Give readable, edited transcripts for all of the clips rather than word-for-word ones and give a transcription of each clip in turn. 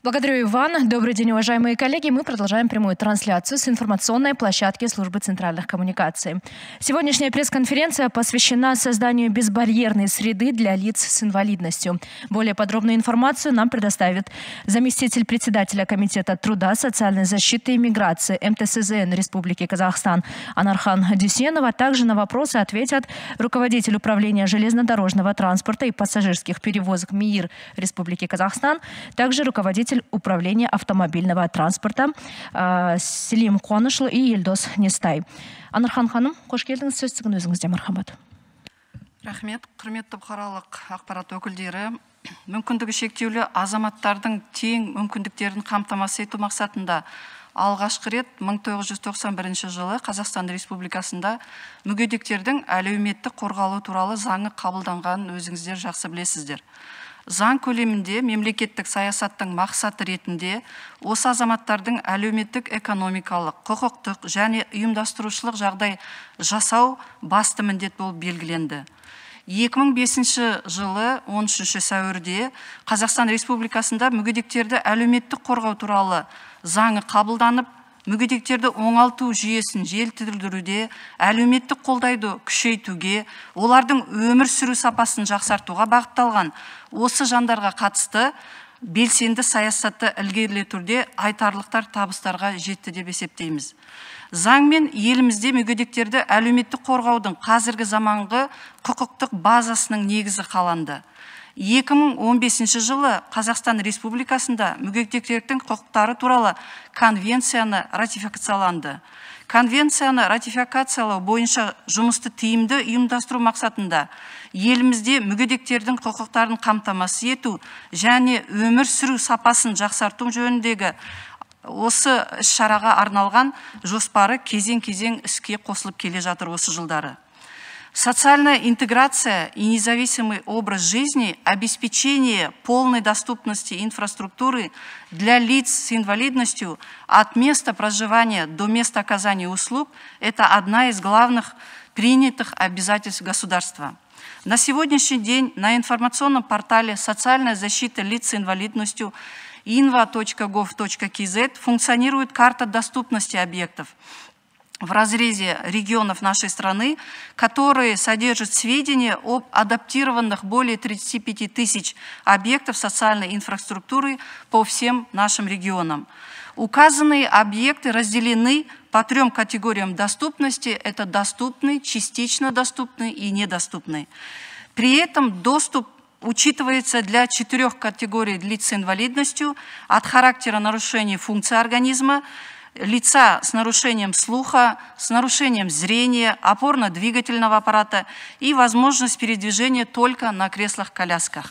Благодарю, Иван. Добрый день, уважаемые коллеги. Мы продолжаем прямую трансляцию с информационной площадки Службы центральных коммуникаций. Сегодняшняя пресс-конференция посвящена созданию безбарьерной среды для лиц с инвалидностью. Более подробную информацию нам предоставит заместитель председателя Комитета труда, социальной защиты и миграции МТСЗН Республики Казахстан Анархан Дюсенова. Также на вопросы ответят руководитель управления железнодорожного транспорта и пассажирских перевозок МИИР Республики Казахстан, также руководитель управления автомобильного транспорта Селим Қуанышлы и Елдос Нестай. Анархан ханым, қош келдіңіз, сөз тізгін өзіңізде, мархабат. Рахмет, құрметті бұқаралық ақпарат өкілдері. Мүмкіндігі шектеулі азаматтардың тең мүмкіндіктерін қамтамасыз ету мақсатында алғашқы рет 1991 жылы Қазақстан Республикасында мүгедектердің әлеуметтік қорғалу туралы заңы қабылданғанын өзіңіздер жақсы білесіздер. Заң көлемінде мемлекеттік саясаттың мақсаты ретінде осы азаматтардың әлеуметтік экономикалық, құқықтық және ұйымдастырушылық жағдай жасау басты міндет болып белгіленді. 2005 жылы 13 сәуірде Қазақстан Республикасында мүгедектерді әлеуметтік қорғау туралы заңы қабылданып, мүгедектерді оңалту жүйесін жетілдіруде, әлеуметтік қолдайды күшейтуге, олардың өмір сүру сапасын жақсартуға бағытталған осы жандарға қатысты белсенді саясатты ілгерілетуде айтарлықтар табыстарға жетті деп есептейміз. Заңмен елімізде мүгедектерді әлеуметтік қорғаудың қазіргі заманғы құқықтық базасының негізі қаланды. 2015 жылы Қазақстан Республикасында мүгедектердің құқықтары туралы конвенцияны ратификацияланды. Конвенцияны ратификациялау бойынша жұмысты тиімді ұйымдастыру мақсатында елімізде мүгедектердің құқықтарын қамтамасыз ету және өмір сүру сапасын жақсарту жөніндегі осы шараға арналған жоспары кезең-кезең іске қосылып келе жатыр осы жылдары. Социальная интеграция и независимый образ жизни, обеспечение полной доступности инфраструктуры для лиц с инвалидностью от места проживания до места оказания услуг – это одна из главных принятых обязательств государства. На сегодняшний день на информационном портале «Социальная защита лиц с инвалидностью» inva.gov.kz функционирует карта доступности объектов в разрезе регионов нашей страны, которые содержат сведения об адаптированных более 35 тысяч объектов социальной инфраструктуры по всем нашим регионам. Указанные объекты разделены по 3 категориям доступности. Это доступный, частично доступный и недоступный. При этом доступ учитывается для 4 категорий лиц с инвалидностью от характера нарушения функции организма, лица с нарушением слуха, с нарушением зрения, опорно-двигательного аппарата и возможность передвижения только на креслах-колясках.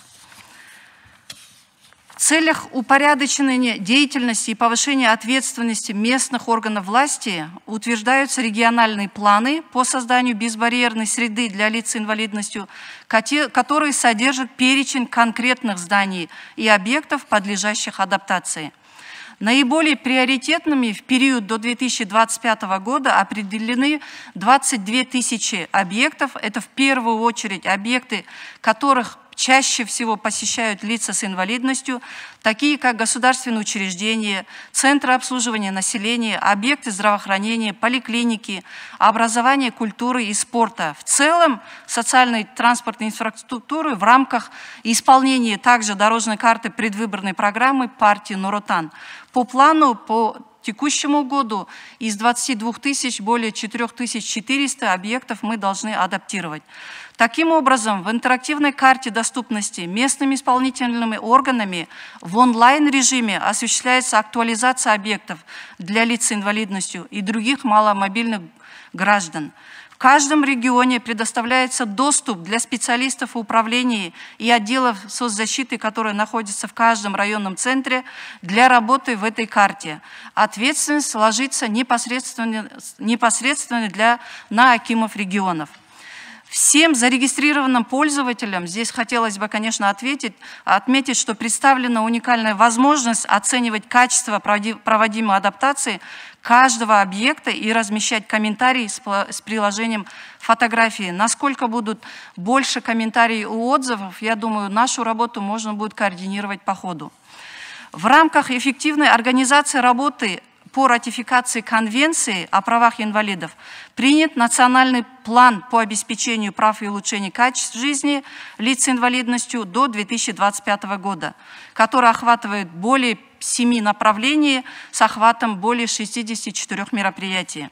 В целях упорядочения деятельности и повышения ответственности местных органов власти утверждаются региональные планы по созданию безбарьерной среды для лиц с инвалидностью, которые содержат перечень конкретных зданий и объектов, подлежащих адаптации. Наиболее приоритетными в период до 2025 года определены 22 тысячи объектов. Это в первую очередь объекты, которых чаще всего посещают лица с инвалидностью, такие как государственные учреждения, центры обслуживания населения, объекты здравоохранения, поликлиники, образования, культуры и спорта. В целом, социальной транспортной инфраструктуры в рамках исполнения также дорожной карты предвыборной программы партии Нур Отан. По плану, по текущему году из 22 тысяч более 4400 объектов мы должны адаптировать. Таким образом, в интерактивной карте доступности местными исполнительными органами в онлайн-режиме осуществляется актуализация объектов для лиц с инвалидностью и других маломобильных граждан. В каждом регионе предоставляется доступ для специалистов управления и отделов соцзащиты, которые находятся в каждом районном центре, для работы в этой карте. Ответственность ложится непосредственно на акимов регионов. Всем зарегистрированным пользователям, здесь хотелось бы, конечно, отметить, что представлена уникальная возможность оценивать качество проводимой адаптации каждого объекта и размещать комментарии с приложением фотографии. Насколько будут больше комментариев и отзывов, я думаю, нашу работу можно будет координировать по ходу. В рамках эффективной организации работы по ратификации Конвенции о правах инвалидов принят национальный план по обеспечению прав и улучшению качества жизни лиц с инвалидностью до 2025 года, который охватывает более 7 направлений с охватом более 64 мероприятий.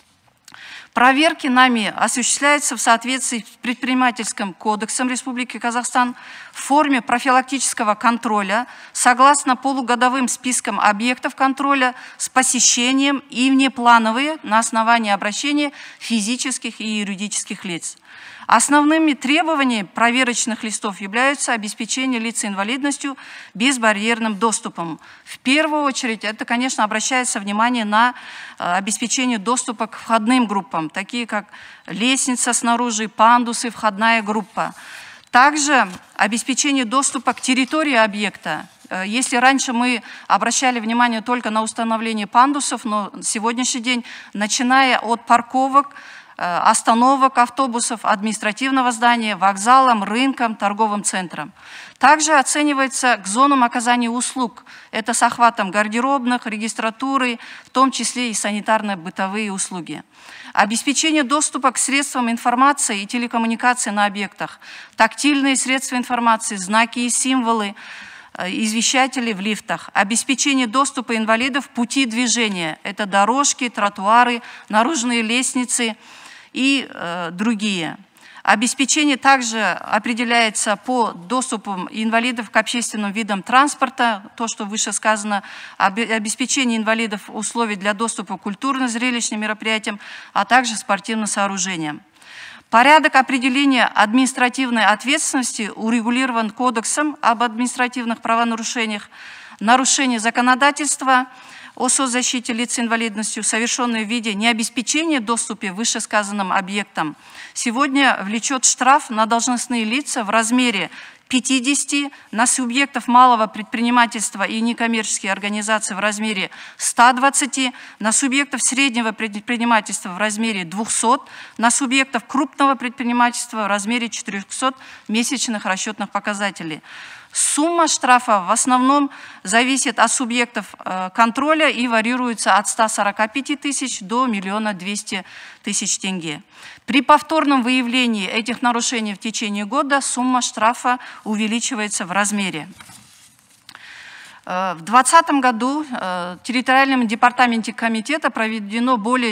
Проверки нами осуществляются в соответствии с предпринимательским кодексом Республики Казахстан в форме профилактического контроля согласно полугодовым спискам объектов контроля с посещением и внеплановые на основании обращения физических и юридических лиц. Основными требованиями проверочных листов являются обеспечение лиц с инвалидностью безбарьерным доступом. В первую очередь, это, конечно, обращается внимание на обеспечение доступа к входным группам, такие как лестница снаружи, пандусы, входная группа. Также обеспечение доступа к территории объекта. Если раньше мы обращали внимание только на установление пандусов, но на сегодняшний день, начиная от парковок, остановок автобусов, административного здания, вокзалам, рынкам, торговым центрам. Также оценивается к зонам оказания услуг. Это с охватом гардеробных, регистратуры, в том числе и санитарно-бытовые услуги. Обеспечение доступа к средствам информации и телекоммуникации на объектах. Тактильные средства информации, знаки и символы, извещатели в лифтах. Обеспечение доступа инвалидов в пути движения. Это дорожки, тротуары, наружные лестницы и другие. Обеспечение также определяется по доступу инвалидов к общественным видам транспорта, то, что выше сказано, обеспечение инвалидов условий для доступа к культурно-зрелищным мероприятиям, а также спортивным сооружениям. Порядок определения административной ответственности урегулирован Кодексом об административных правонарушениях. Нарушение законодательства о соцзащите лиц с инвалидностью, совершенные в виде необеспечения доступа к вышесказанным объектам, сегодня влечет штраф на должностные лица в размере 50, на субъектов малого предпринимательства и некоммерческие организации в размере 120, на субъектов среднего предпринимательства в размере 200, на субъектов крупного предпринимательства в размере 400 месячных расчетных показателей. Сумма штрафа в основном зависит от субъектов контроля и варьируется от 145 тысяч до 1 200 000 тенге. При повторном выявлении этих нарушений в течение года сумма штрафа увеличивается в размере. В 2020 году в территориальном департаменте комитета проведено более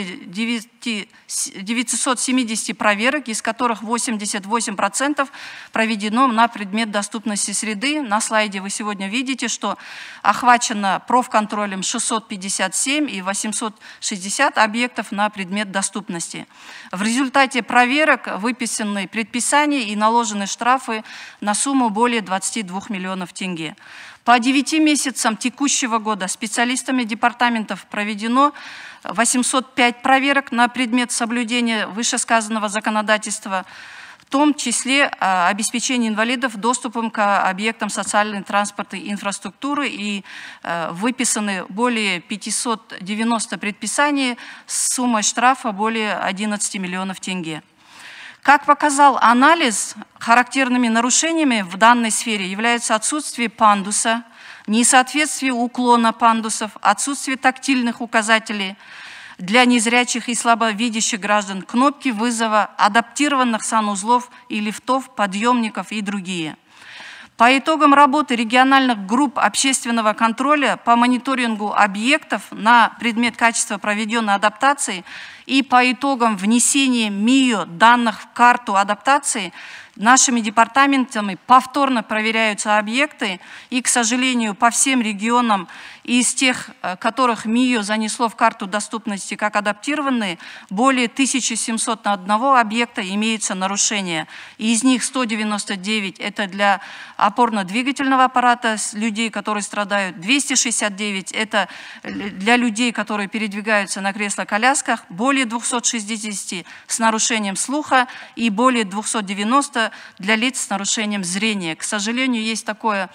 970 проверок, из которых 88% проведено на предмет доступности среды. На слайде вы сегодня видите, что охвачено профконтролем 657 и 860 объектов на предмет доступности. В результате проверок выписаны предписания и наложены штрафы на сумму более 22 миллионов тенге. По 9 месяцам текущего года специалистами департаментов проведено 805 проверок на предмет соблюдения вышесказанного законодательства, в том числе обеспечение инвалидов доступом к объектам социальной транспортной инфраструктуры, и выписаны более 590 предписаний с суммой штрафа более 11 миллионов тенге. Как показал анализ, характерными нарушениями в данной сфере являются отсутствие пандуса, несоответствие уклона пандусов, отсутствие тактильных указателей для незрячих и слабовидящих граждан, кнопки вызова, адаптированных санузлов и лифтов, подъемников и другие. По итогам работы региональных групп общественного контроля по мониторингу объектов на предмет качества проведенной адаптации и по итогам внесения МИО данных в карту адаптации нашими департаментами повторно проверяются объекты, и, к сожалению, по всем регионам из тех, которых МИО занесло в карту доступности как адаптированные, более 1701 объекта имеются нарушения. Из них 199 – это для опорно-двигательного аппарата людей, которые страдают, 269 – это для людей, которые передвигаются на кресло-колясках, более 260 с нарушением слуха и более 290 для лиц с нарушением зрения. К сожалению, есть такое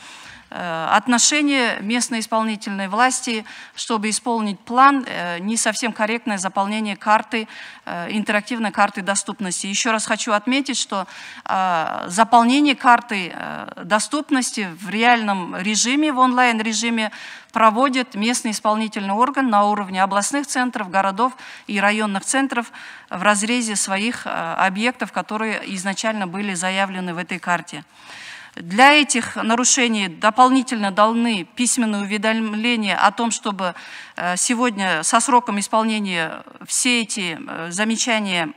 отношение местной исполнительной власти, чтобы исполнить план, не совсем корректное заполнение карты, интерактивной карты доступности. Еще раз хочу отметить, что заполнение карты доступности в реальном режиме, в онлайн-режиме проводит местный исполнительный орган на уровне областных центров, городов и районных центров в разрезе своих объектов, которые изначально были заявлены в этой карте. Для этих нарушений дополнительно даны письменные уведомления о том, чтобы сегодня со сроком исполнения все эти замечания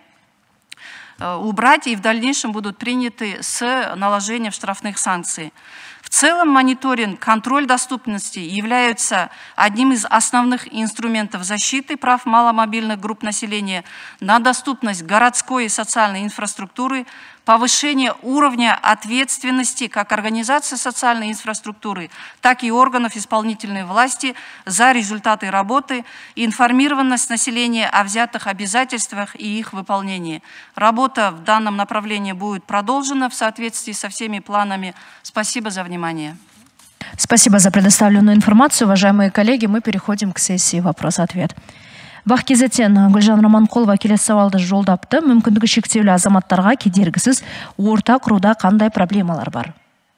убрать и в дальнейшем будут приняты с наложением штрафных санкций. В целом мониторинг, контроль доступности являются одним из основных инструментов защиты прав маломобильных групп населения на доступность городской и социальной инфраструктуры, повышение уровня ответственности как организации социальной инфраструктуры, так и органов исполнительной власти за результаты работы, информированность населения о взятых обязательствах и их выполнении. Работа в данном направлении будет продолжена в соответствии со всеми планами. Спасибо за внимание. Спасибо за предоставленную информацию. Уважаемые коллеги, мы переходим к сессии «Вопрос-ответ». Бақ кезеттен Гүлжан Романқұлова келесі сауалды жолдапты. Мүмкіндігі шектеулі азаматтарға кедергісіз орта құруда қандай проблемалар бар?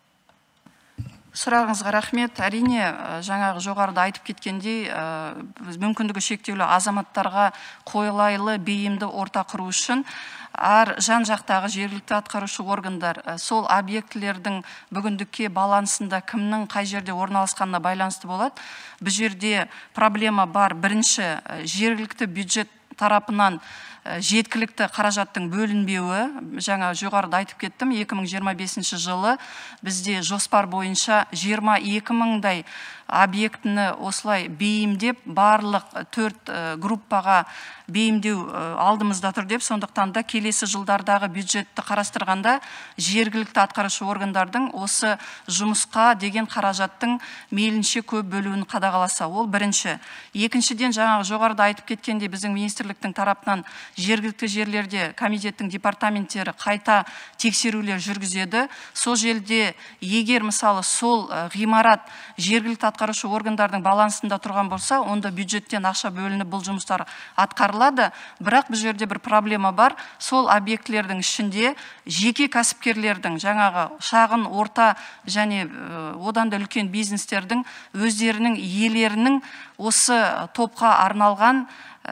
Сұрағыңызға рахмет. Әрине, жаңағы жоғарыда айтып кеткендей, мүмкіндігі шектеулі азаматтарға қолайлы бейімді орта құру үшін әр жан-жақтағы жергілікті атқарушы органдар сол объектілердің бүгіндікке балансында кімнің қай жерде орналасқанына байланысты болады. Бұл жерде проблема бар. Бірінші, жергілікті бюджет тарапынан жеткілікті қаражаттың бөлінбеуі. Жаңа жоғарыда айтып кеттім, 2025 жылы бізде жоспар бойынша 22 мыңдай объектіні осылай бейімдеп, барлық 4 группаға бейімдеу алдымызда тұр деп, сондықтан да келесі жылдардағы бюджетті қарастырғанда жергілікті атқарушы органдардың осы жұмысқа деген қаражаттың мейлінше көп бөлуін қадағаласа, ол бірінші. Екіншіден, жаңағы жоғарыда айтып кеткенде біздің министрліктің тарапынан жергілікті жерлерде комитеттің департаменттері қайта тексерулер жүргізеді. Сол жерде егер мысалы сол ғимарат жергілікті атқарушы органдардың балансында тұрған болса, онда бюджеттен ақша бөлініп бұл жұмыстар атқарылады. Бірақ бұл жерде бір проблема бар. Сол объектілердің ішінде жеке кәсіпкерлердің, жаңағы шағын, орта және одан да үлкен бизнестердің өздерінің иелерінің осы топқа арналған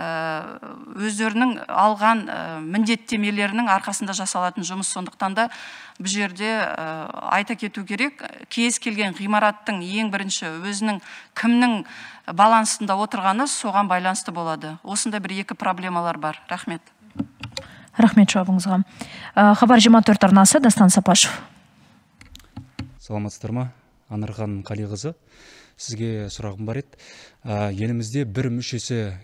өздерінің алған міндеттемелерінің арқасында жасалатын жұмыс. Сондықтан да бұл жерде айта кету керек, кез келген ғимараттың ең бірінші өзінің кімнің балансында отырғаны соған байланысты болады. Осында бір-екі проблемалар бар. Рахмет. Рахмет жауабыңызға. Хабар 24 арнасы, Дастан Сапашев. Саламатсыздар ма? Анархан Қалиқызы. Сізге сұрағым бар еді. Елімізде бір мүшесі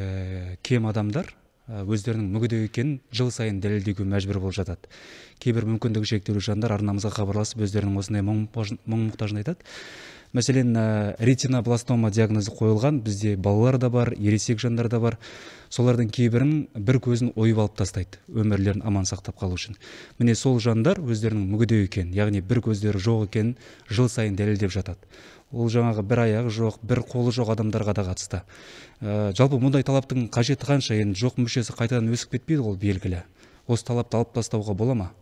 кем адамдар өздерінің мүгедек екенін жыл сайын дәлелдеуге мәжбүр болып жатады. Кейбір мүмкіндігі шектеулі жандар арнамызға хабарласып өздерінің осындай мұң-мұқтажын айтады. Мәселен, ретинобластома диагнозы қойылған, бізде балалар да бар, ересек жандар да бар. Солардың кейбірін бір көзін ойып алып тастайды, өмірлерін аман сақтап қалу үшін. Міне сол жандар өздерінің мүгедек екенін, яғни бір көздері жоқ екенін жыл сайын дәлелдеп жатады. Ол жаңағы бір аяғы жоқ, бір қолы жоқ адамдарға да қатысты. Жалпы мұндай талаптың қажеті қанша? Енді жоқ мүшесі қайтадан өсіп кетпейді, ол белгілі. Осы талапты алып тастауға бола ма?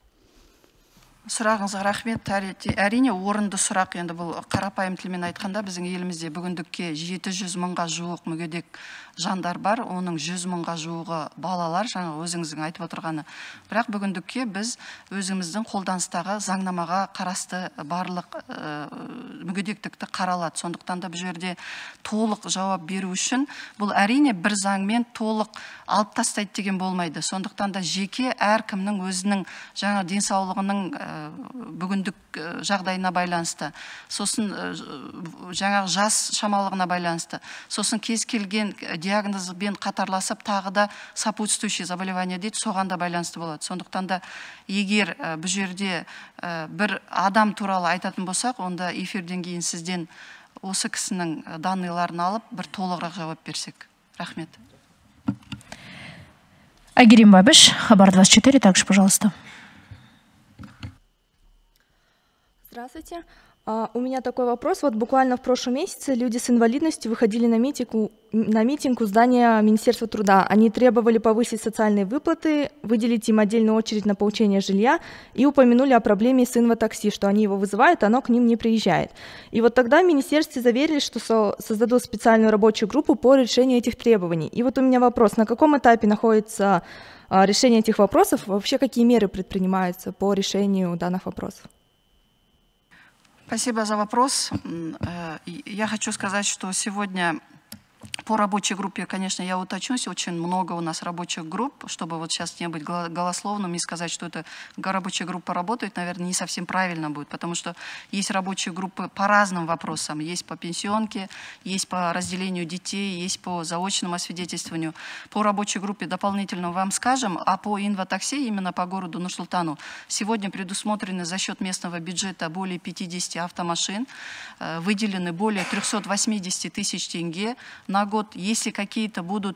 Сұрағыңызға рахмет. Әрине орынды сұрақ. Енді бұл қарапайым тілмен айтқанда біздің елімізде бүгіндікке 700 мыңға жуық мүгедек жандар бар. Оның 100 мыңға жуығы балалар, жаңа өзіңіздің айтып отырғаны. Бірақ бүгіндікке біз өзіміздің қолданыстағы заңнамаға қарасты барлық мүгедектікті қаралады. Сондықтан да бұл жерде толық жауап беру үшін бұл әрине бір заңмен толық алып тастайды деген болмайды. Сондықтан да жеке әркімнің өзінің жаңа денсаулығының бүгіндік жағдайына байланысты, сосын жаңағы жас шамалығына байланысты, сосын кез келген диагнозбен қатарласып тағы да сопутствующие заболевания дейді, соған да байланысты болады. Сондықтан да егер бұл жерде бір адам туралы айтатын болсақ, онда эфирден кейін сізден осы кісінің данныйларын алып бір толығырақ жауап берсек. Рахмет. Айгерим Бабиш, Хабар 24, также, пожалуйста. Здравствуйте. У меня такой вопрос. Вот буквально в прошлом месяце люди с инвалидностью выходили на митинг у здания Министерства труда. Они требовали повысить социальные выплаты, выделить им отдельную очередь на получение жилья и упомянули о проблеме с инватакси, что они его вызывают, оно к ним не приезжает. И вот тогда в министерстве заверили, что создадут специальную рабочую группу по решению этих требований. И вот у меня вопрос, на каком этапе находится решение этих вопросов? Вообще какие меры предпринимаются по решению данных вопросов? Спасибо за вопрос. Я хочу сказать, что сегодня по рабочей группе, конечно, я уточнюсь, очень много у нас рабочих групп, чтобы вот сейчас не быть голословным и сказать, что это рабочая группа работает, наверное, не совсем правильно будет, потому что есть рабочие группы по разным вопросам. Есть по пенсионке, есть по разделению детей, есть по заочному освидетельствованию. По рабочей группе дополнительно вам скажем, а по инватакси, именно по городу Нур-Султану, сегодня предусмотрены за счет местного бюджета более 50 автомашин, выделены более 380 тысяч тенге на год. Если какие-то будут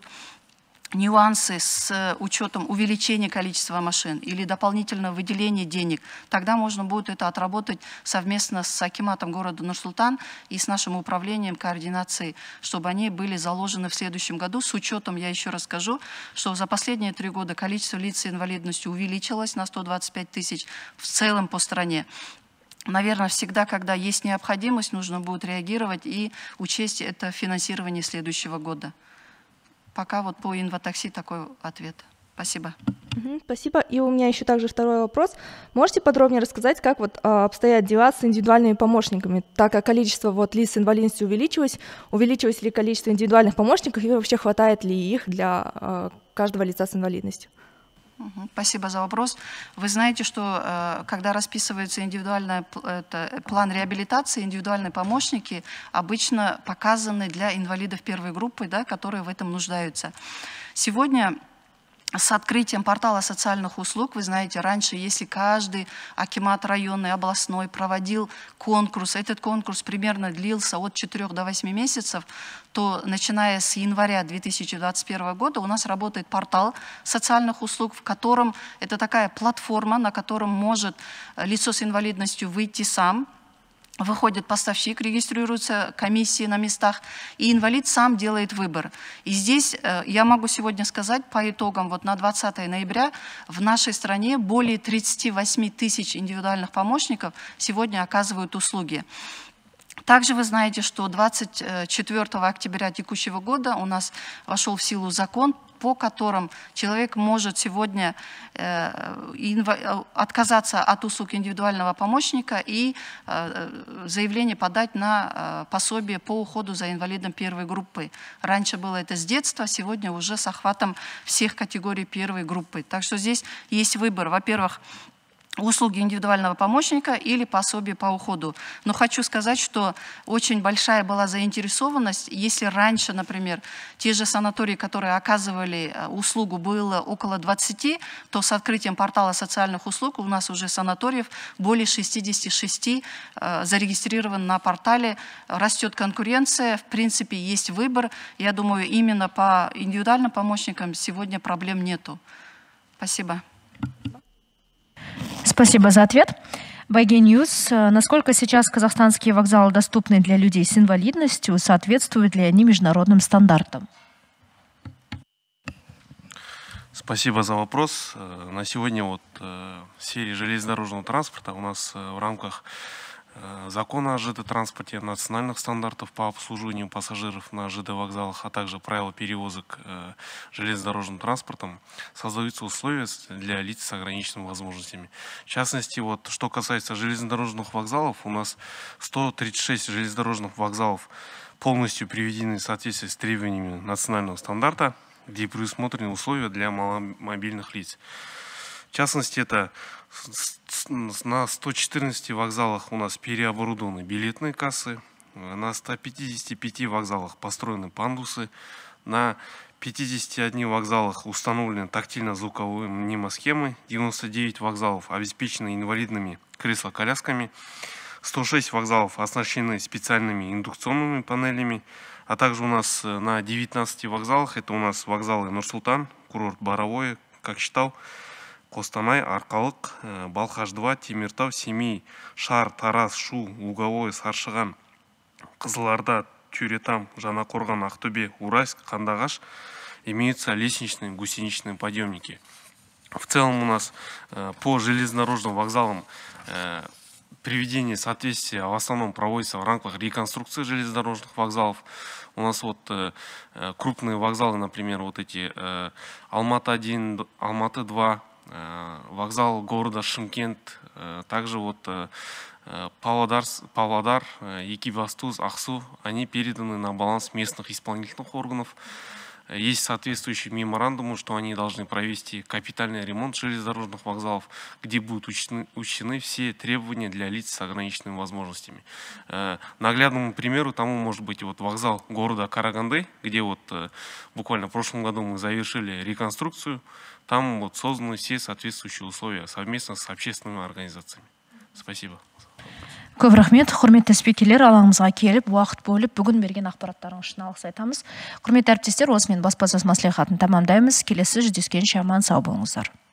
нюансы с учетом увеличения количества машин или дополнительного выделения денег, тогда можно будет это отработать совместно с акиматом города Нур-Султан и с нашим управлением координации, чтобы они были заложены в следующем году. С учетом, я еще раз скажу, что за последние 3 года количество лиц с инвалидностью увеличилось на 125 тысяч в целом по стране. Наверное, всегда, когда есть необходимость, нужно будет реагировать и учесть это финансирование следующего года. Пока вот по инватакси такой ответ. Спасибо. Спасибо. И у меня еще также второй вопрос. Можете подробнее рассказать, как вот обстоят дела с индивидуальными помощниками, так как количество вот лиц с инвалидностью увеличилось ли количество индивидуальных помощников и вообще хватает ли их для каждого лица с инвалидностью? Спасибо за вопрос. Вы знаете, что когда расписывается индивидуальный план реабилитации, индивидуальные помощники обычно показаны для инвалидов первой группы, да, которые в этом нуждаются. Сегодня с открытием портала социальных услуг, вы знаете, раньше, если каждый акимат районный, областной проводил конкурс, этот конкурс примерно длился от 4 до 8 месяцев, то начиная с января 2021 года у нас работает портал социальных услуг, в котором это такая платформа, на котором может лицо с инвалидностью выйти сам. Выходит поставщик, регистрируются комиссии на местах, и инвалид сам делает выбор. И здесь я могу сегодня сказать, по итогам вот на 20 ноября в нашей стране более 38 тысяч индивидуальных помощников сегодня оказывают услуги. Также вы знаете, что 24 октября текущего года у нас вошел в силу закон, по которым человек может сегодня отказаться от услуг индивидуального помощника и заявление подать на пособие по уходу за инвалидом первой группы. Раньше было это с детства, сегодня уже с охватом всех категорий первой группы. Так что здесь есть выбор. Во-первых, услуги индивидуального помощника или пособие по уходу. Но хочу сказать, что очень большая была заинтересованность. Если раньше, например, те же санатории, которые оказывали услугу, было около 20, то с открытием портала социальных услуг у нас уже санаториев более 66 зарегистрировано на портале. Растет конкуренция, в принципе, есть выбор. Я думаю, именно по индивидуальным помощникам сегодня проблем нету. Спасибо. Спасибо за ответ. Байге Ньюс. Насколько сейчас казахстанские вокзалы доступны для людей с инвалидностью? Соответствуют ли они международным стандартам? Спасибо за вопрос. На сегодня вот в сфере железнодорожного транспорта у нас в рамках закона о ЖД-транспорте, национальных стандартов по обслуживанию пассажиров на ЖД-вокзалах, а также правила перевозок железнодорожным транспортом создаются условия для лиц с ограниченными возможностями. В частности, вот, что касается железнодорожных вокзалов, у нас 136 железнодорожных вокзалов полностью приведены в соответствии с требованиями национального стандарта, где предусмотрены условия для маломобильных лиц. В частности, это на 114 вокзалах у нас переоборудованы билетные кассы, на 155 вокзалах построены пандусы, на 51 вокзалах установлены тактильно-звуковые мнемосхемы, 99 вокзалов обеспечены инвалидными кресло-колясками, 106 вокзалов оснащены специальными индукционными панелями, а также у нас на 19 вокзалах, это у нас вокзалы Нур-Султан, курорт Боровое, Кокшетау, Қостанай, Арқалық, Балқаш-2, Темиртау, Семей, Шар, Тараз, Шу, Луговой, Саршыған, Қызылорда, Тюретам, Жаңақорған, Ақтөбе, Уральск, Қандағаш имеются лестничные, гусеничные подъемники. В целом у нас по железнодорожным вокзалам приведение соответствия в основном проводится в рамках реконструкции железнодорожных вокзалов. У нас вот крупные вокзалы, например, вот эти Алматы-1, Алматы-2, вокзал города Шымкент, также вот Павлодар, Екибастуз, Ақсу, они переданы на баланс местных исполнительных органов. Есть соответствующие меморандумы, что они должны провести капитальный ремонт железнодорожных вокзалов, где будут учтены все требования для лиц с ограниченными возможностями. Наглядному примеру тому может быть вот вокзал города Караганды, где вот буквально в прошлом году мы завершили реконструкцию. Там вот созданы все соответствующие условия совместно с общественными организациями. Спасибо. Көп рахмет, құрметті спикерлер, алаңымызға келіп, уақыт бөліп, бүгін берген ақпараттарыңыз үшін алғыс айтамыз. Құрметті әріптестер, осымен баспасөз мәслихатын тамамдаймыз. Келесі жүздескенше аман сау болыңыздар.